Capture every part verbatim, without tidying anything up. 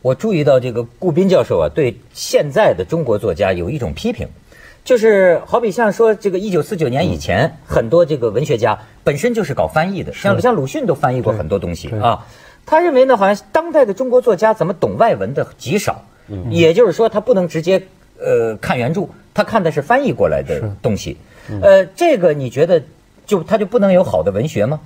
我注意到这个顾斌教授啊，对现在的中国作家有一种批评，就是好比像说这个一九四九年以前，嗯、很多这个文学家本身就是搞翻译的，像像鲁迅都翻译过很多东西啊。他认为呢，好像当代的中国作家怎么懂外文的极少，嗯、也就是说他不能直接呃看原著，他看的是翻译过来的东西。嗯、呃，这个你觉得就他就不能有好的文学吗？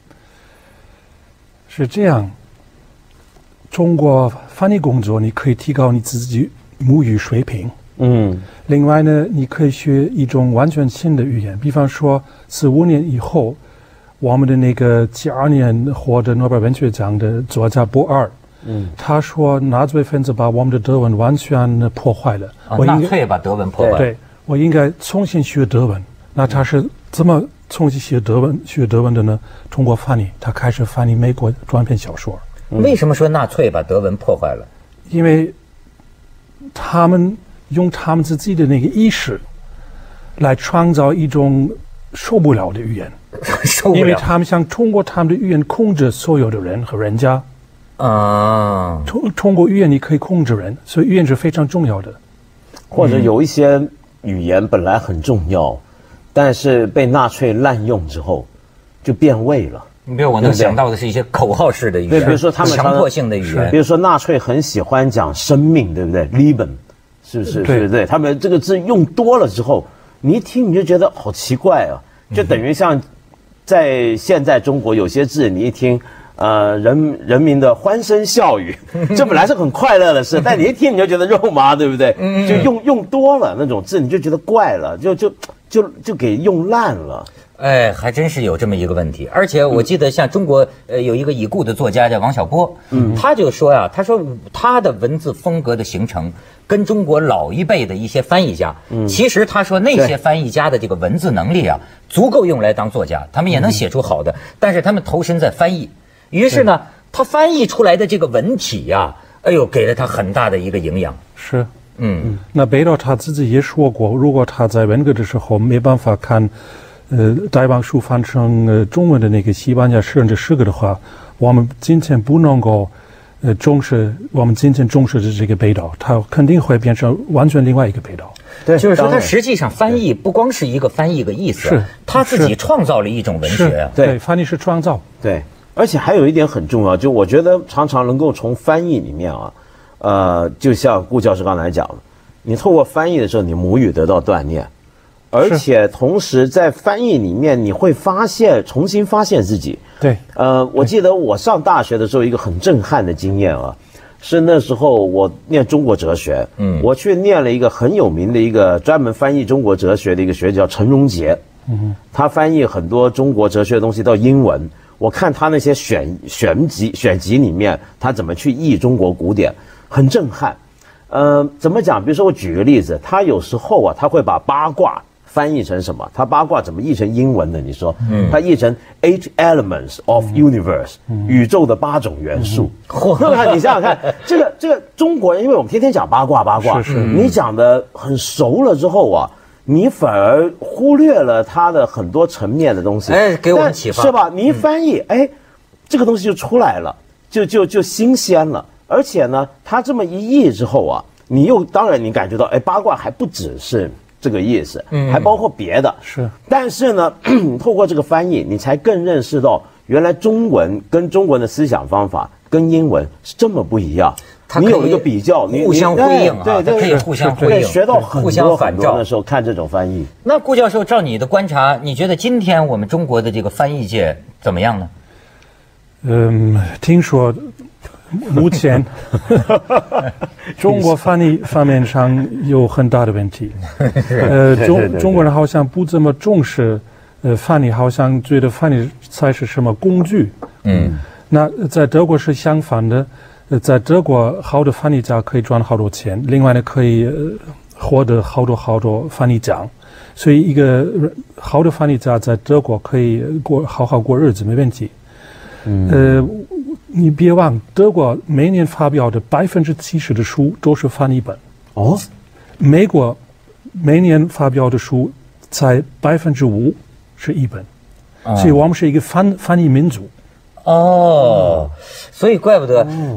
是这样。中国翻译工作，你可以提高你自己母语水平。嗯。另外呢，你可以学一种完全新的语言，比方说，四五年以后，我们的那个七二年获得诺贝尔文学奖的作家博尔，嗯，他说纳粹分子把我们的德文完全破坏了。 啊、纳粹把德文破坏了。 对，我应该重新学德文。那他是怎么重新学德文、学德文的呢？通过翻译，他开始翻译美国短篇小说。 为什么说纳粹把德文破坏了？ 因为他们用他们自己的那个意识来创造一种受不了的语言， 受不了， 因为他们想通过他们的语言控制所有的人和人家。啊，通通过语言你可以控制人，所以语言是非常重要的。 或者有一些语言本来很重要，但是被纳粹滥用之后，就变味了。 你比如我能想到的是一些口号式的语言， 对，比如说他们强迫性的语言， 比如说纳粹很喜欢讲生命，对不对 ？Leben， 是不是？对不对？他们这个字用多了之后，你一听你就觉得好奇怪啊，就等于像在现在中国有些字你一听，呃，人人民的欢声笑语，这本来是很快乐的事，但你一听你就觉得肉麻，对不对？就用用多了那种字，你就觉得怪了，就就就就给用烂了。 哎，还真是有这么一个问题，而且我记得像中国呃有一个已故的作家叫王小波，嗯，他就说呀，他说他的文字风格的形成跟中国老一辈的一些翻译家，嗯，其实他说那些翻译家的这个文字能力啊，足够用来当作家，他们也能写出好的，嗯、但是他们投身在翻译，于是呢，他翻译出来的这个文体呀、啊，哎呦，给了他很大的一个营养。 是，嗯，那北岛他自己也说过，如果他在文革的时候没办法看。呃，台湾书翻成呃中文的那个西班牙诗人的诗歌的话，我们今天不能够呃重视我们今天重视的这个北岛，它肯定会变成完全另外一个北岛。 对，就是说，它实际上翻译不光是一个翻译个意思， 是他自己创造了一种文学啊。 对，翻译是创造。 对，而且还有一点很重要，就我觉得常常能够从翻译里面啊，呃，就像顾教授刚才讲的，你透过翻译的时候，你母语得到锻炼。而且同时在翻译里面，你会发现重新发现自己。 对， 呃，我记得我上大学的时候，一个很震撼的经验啊，是那时候我念中国哲学，嗯，我去念了一个很有名的一个专门翻译中国哲学的一个学者叫陈荣杰，嗯，他翻译很多中国哲学的东西到英文。我看他那些选选集选集里面，他怎么去译中国古典，很震撼。呃，怎么讲？比如说我举个例子，他有时候啊，他会把八卦翻译成什么？他八卦怎么译成英文的？你说，嗯，他译成 eight elements of universe，嗯，宇宙的八种元素。嚯、嗯，你想想看，这个这个中国人，因为我们天天讲八卦八卦， 是是， 你讲的很熟了之后啊，你反而忽略了他的很多层面的东西。 哎，给我们启发， 是吧？你一翻译，嗯、哎，这个东西就出来了，就就就新鲜了。而且呢，他这么一译之后啊，你又当然你感觉到，哎，八卦还不只是这个意思，嗯，还包括别的。 是， 但是呢，透过这个翻译，你才更认识到，原来中文跟中文的思想方法跟英文是这么不一样。你有一个比较， 互相辉映啊， 对对， 可以互相辉映， 学到很多很多的时候看这种翻译。 那顾教授，照你的观察，你觉得今天我们中国的这个翻译界怎么样呢？ 嗯，听说目前中国翻译方面上有很大的问题。呃，中中国人好像不怎么重视，呃，翻译好像觉得翻译才是什么工具。嗯，那在德国是相反的。呃，在德国，好的翻译家可以赚好多钱，另外呢，可以、呃、获得好多好多翻译奖，所以一个好的翻译家在德国可以过好好过日子，没问题。嗯，呃，你别忘，德国每年发表的百分之七十的书都是翻译本。哦，美国每年发表的书才百分之五是译本，哦、所以我们是一个翻翻译民族。 哦，所以怪不得，哦、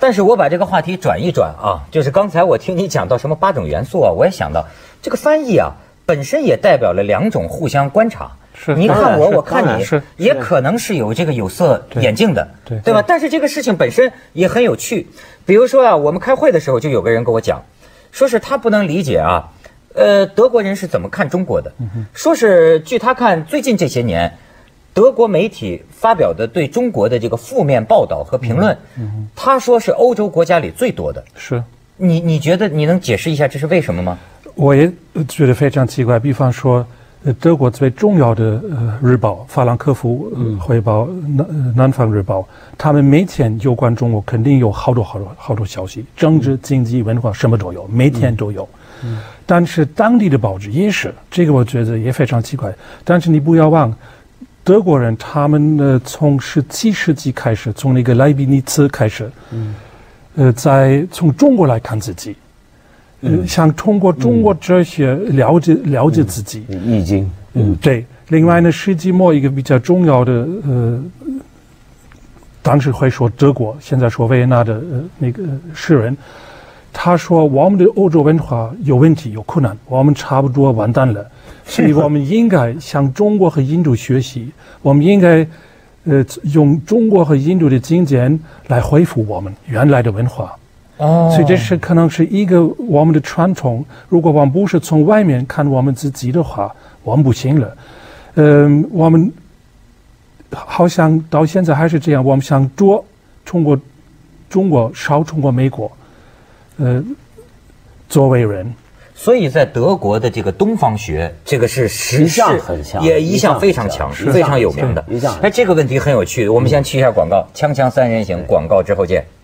但是我把这个话题转一转啊，就是刚才我听你讲到什么八种元素啊，我也想到这个翻译啊本身也代表了两种互相观察。 是， 你看我，我看你， 是也可能是有这个有色眼镜的， 对对吧？但是这个事情本身也很有趣。比如说啊，我们开会的时候就有个人跟我讲，说是他不能理解啊，呃，德国人是怎么看中国的？说是据他看，最近这些年，德国媒体发表的对中国的这个负面报道和评论，他说是欧洲国家里最多的。 是， 你你觉得你能解释一下这是为什么吗？ 我也觉得非常奇怪。比方说，呃，德国最重要的呃日报《法兰克福呃汇报》南呃南方日报，他们每天有关中国肯定有好多好多好多消息，政治、经济、文化什么都有，每天都有。嗯、但是当地的报纸也是，这个我觉得也非常奇怪。但是你不要忘，德国人他们呢从十七世纪开始，从那个莱比尼茨开始，嗯、呃，在从中国来看自己。嗯，想通过中国哲学了解、嗯、了解自己， 嗯、易经， 嗯，对。另外呢，世纪末一个比较重要的呃，当时会说德国，现在说维也纳的呃那个诗人，他说我们的欧洲文化有问题、有困难，我们差不多完蛋了，所以我们应该向中国和印度学习，我们应该呃用中国和印度的经典来恢复我们原来的文化。哦，所以这是可能是一个我们的传统。如果我们不是从外面看我们自己的话，我们不行了。嗯，我们好像到现在还是这样，我们想多通过中国，少通过美国，呃，作为人。 所以在德国的这个东方学，这个是实事很强， 也一向非常强，非常有名的。哎，这个问题很有趣。我们先去一下广告，锵锵三人行，广告之后见。